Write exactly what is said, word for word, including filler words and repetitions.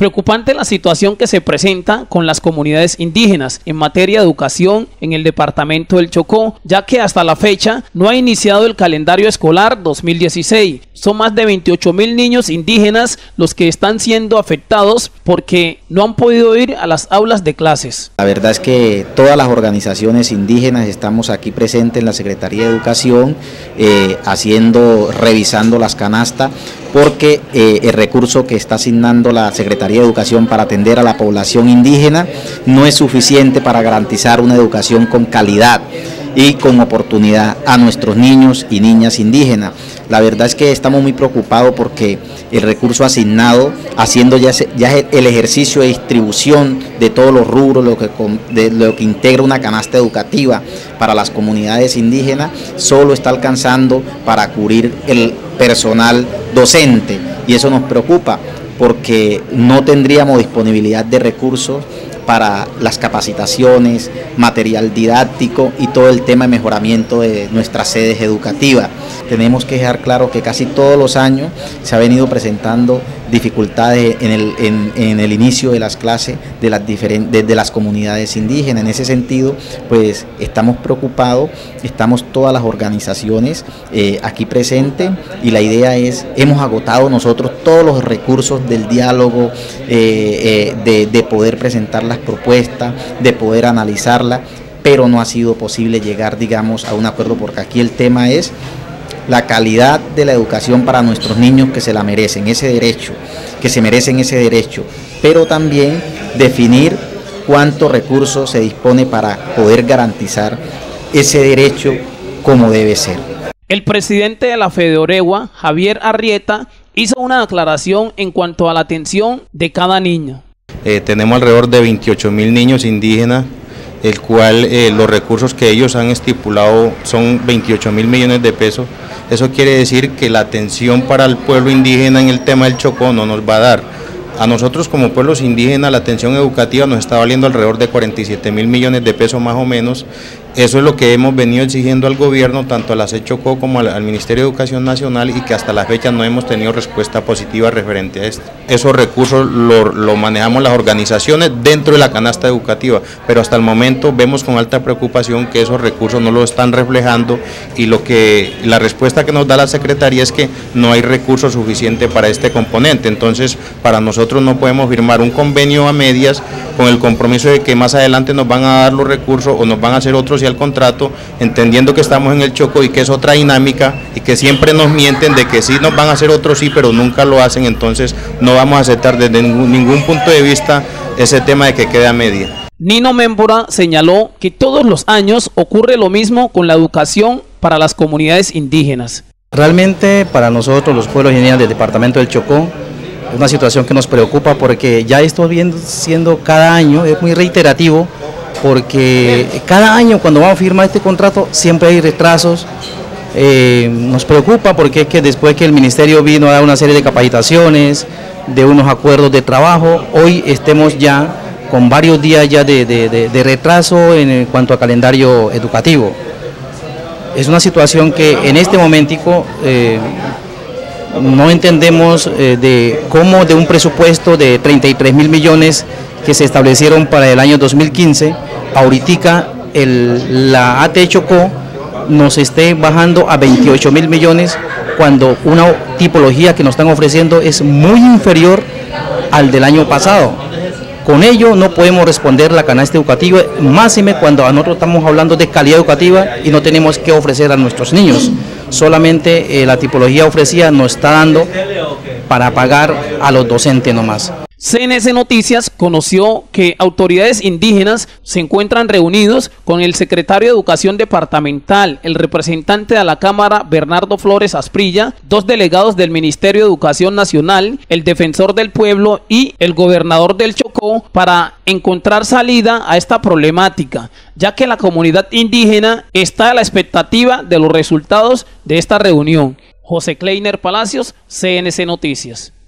Preocupante la situación que se presenta con las comunidades indígenas en materia de educación en el departamento del Chocó, ya que hasta la fecha no ha iniciado el calendario escolar dos mil dieciséis. Son más de veintiocho mil niños indígenas los que están siendo afectados porque no han podido ir a las aulas de clases. La verdad es que todas las organizaciones indígenas estamos aquí presentes en la Secretaría de Educación, eh, haciendo, revisando las canastas, porque eh, el recurso que está asignando la Secretaría de Educación para atender a la población indígena no es suficiente para garantizar una educación con calidad y con oportunidad a nuestros niños y niñas indígenas. La verdad es que estamos muy preocupados porque el recurso asignado, haciendo ya, ya el ejercicio de distribución de todos los rubros, lo que, de lo que integra una canasta educativa para las comunidades indígenas, solo está alcanzando para cubrir el personal docente, y eso nos preocupa porque no tendríamos disponibilidad de recursos para las capacitaciones, material didáctico y todo el tema de mejoramiento de nuestras sedes educativas. Tenemos que dejar claro que casi todos los años se ha venido presentando dificultades en el, en, en el inicio de las clases de las, diferentes, de las comunidades indígenas. En ese sentido, pues estamos preocupados, estamos todas las organizaciones eh, aquí presentes, y la idea es, hemos agotado nosotros todos los recursos del diálogo, eh, eh, de, de poder presentar las propuestas, de poder analizarlas, pero no ha sido posible llegar, digamos, a un acuerdo, porque aquí el tema es la calidad de la educación para nuestros niños, que se la merecen, ese derecho, que se merecen ese derecho, pero también definir cuántos recursos se dispone para poder garantizar ese derecho como debe ser. El presidente de la FEDEOREWA, Javier Arrieta, hizo una aclaración en cuanto a la atención de cada niño. Eh, tenemos alrededor de veintiocho mil niños indígenas, el cual eh, los recursos que ellos han estipulado son veintiocho mil millones de pesos. Eso quiere decir que la atención para el pueblo indígena en el tema del Chocó no nos va a dar. A nosotros como pueblos indígenas la atención educativa nos está valiendo alrededor de cuarenta y siete mil millones de pesos más o menos. Eso es lo que hemos venido exigiendo al gobierno, tanto a la C Chocó como al, al Ministerio de Educación Nacional, y que hasta la fecha no hemos tenido respuesta positiva referente a esto. Esos recursos lo, lo manejamos las organizaciones dentro de la canasta educativa, pero hasta el momento vemos con alta preocupación que esos recursos no lo están reflejando, y lo que la respuesta que nos da la Secretaría es que no hay recursos suficientes para este componente. Entonces, para nosotros no podemos firmar un convenio a medias con el compromiso de que más adelante nos van a dar los recursos o nos van a hacer otros y al contrato, entendiendo que estamos en el Chocó y que es otra dinámica, y que siempre nos mienten de que sí nos van a hacer otros sí, pero nunca lo hacen. Entonces no vamos a aceptar desde ningún, ningún punto de vista ese tema de que quede a media. Nino Mémbora señaló que todos los años ocurre lo mismo con la educación para las comunidades indígenas. Realmente para nosotros los pueblos indígenas del departamento del Chocó es una situación que nos preocupa, porque ya esto viendo siendo cada año, es muy reiterativo, porque cada año cuando vamos a firmar este contrato siempre hay retrasos. Eh, nos preocupa porque es que después que el ministerio vino a dar una serie de capacitaciones, de unos acuerdos de trabajo, hoy estemos ya con varios días ya de, de, de, de retraso en cuanto a calendario educativo. Es una situación que en este momentico eh, no entendemos eh, de cómo de un presupuesto de treinta y tres mil millones que se establecieron para el año dos mil quince, ahorita el, la A T Chocó nos esté bajando a veintiocho mil millones, cuando una tipología que nos están ofreciendo es muy inferior al del año pasado. Con ello no podemos responder la canasta educativa, máxime cuando nosotros estamos hablando de calidad educativa y no tenemos que ofrecer a nuestros niños. Solamente eh, la tipología ofrecida nos está dando para pagar a los docentes nomás. C N C Noticias conoció que autoridades indígenas se encuentran reunidos con el secretario de Educación Departamental, el representante de la Cámara Bernardo Flores Asprilla, dos delegados del Ministerio de Educación Nacional, el defensor del pueblo y el gobernador del Chocó, para encontrar salida a esta problemática, ya que la comunidad indígena está a la expectativa de los resultados de esta reunión. José Kleiner Palacios, C N C Noticias.